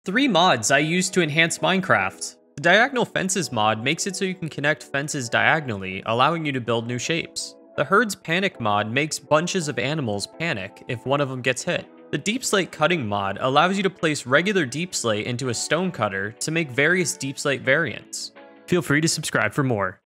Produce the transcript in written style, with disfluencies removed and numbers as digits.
3 mods I use to enhance Minecraft. The Diagonal Fences mod makes it so you can connect fences diagonally, allowing you to build new shapes. The Herds Panic mod makes bunches of animals panic if one of them gets hit. The Deepslate Cutting mod allows you to place regular deepslate into a stone cutter to make various deepslate variants. Feel free to subscribe for more.